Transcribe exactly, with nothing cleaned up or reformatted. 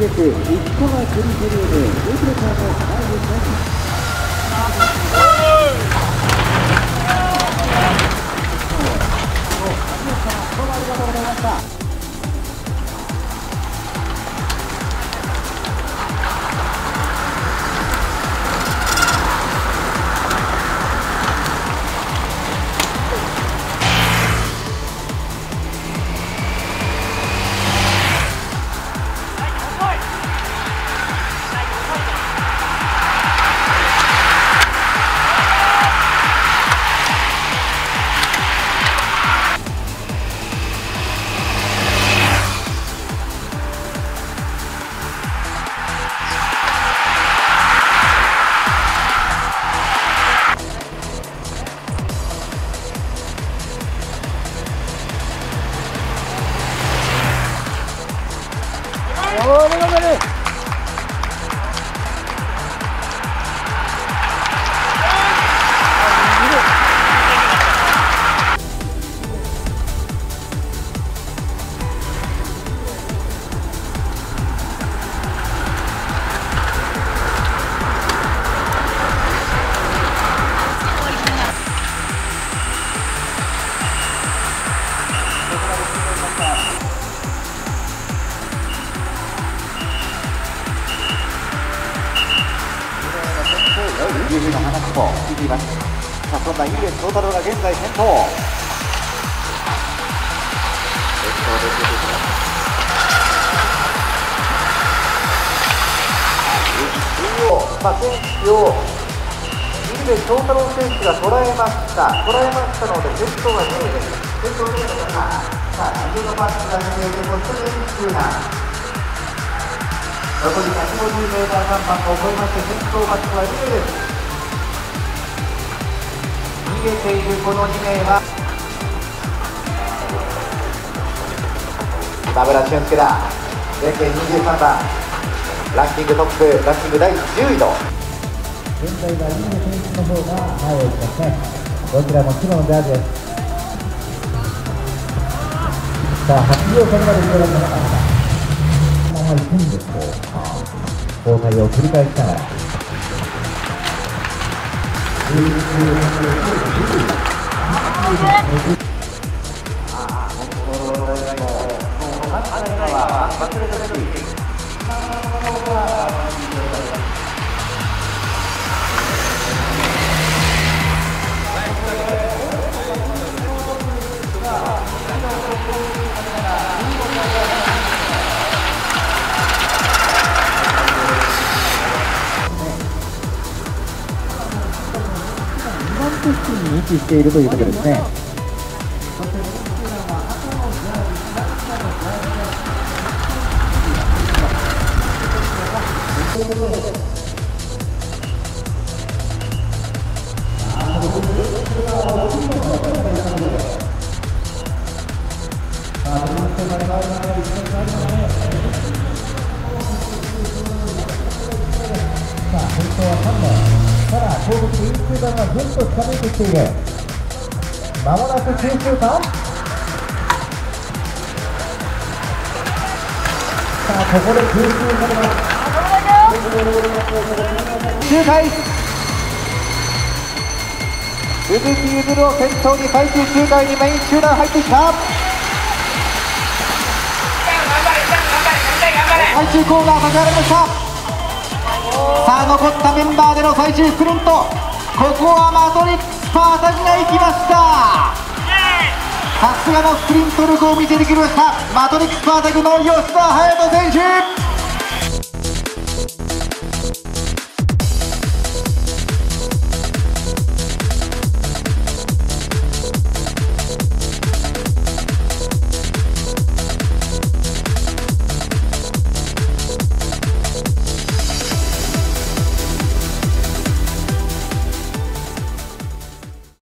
ていちコマくりペリオド、じゅうキロからの前に開始。どうもありがとうございました。おー、頑張れ。いうふうな話も聞いています。さあ、そんなイエストータルが現在先頭。中央、まあ、選手をイエストータル選手が捉えました。捉えましたので、先頭はにいです。先頭にいの方、さあ、自分のパスが見えて、こっちに中南。残り ひゃくごじゅうメートル 看板を超えまして、先頭バックはにいです。逃げているこのに名は今村俊介だ。全県にじゅうさんばん、ランキングトップ、ランキングだいじゅういの現在はイン選手の方が前を行きますね。どちらも白のジャージです。さあ、はちびょう差にまで広がりました。このままいくんでしょうか。交代を繰り返しながら付近に位置しているということですね。後続でいち集団がぐんと近づいてきている。まもなく中集団。さあ、ここで空中されます。周回鈴木ゆずるを先頭に最終周回にメイン集団入ってきた。最終コーナー立ち上がりました。さあ、残ったメンバーでの最終スプリント、ここはマトリックスパータジが行きました。さすがのスプリント力を見せてきました。マトリックスパータジの吉田隼人選手。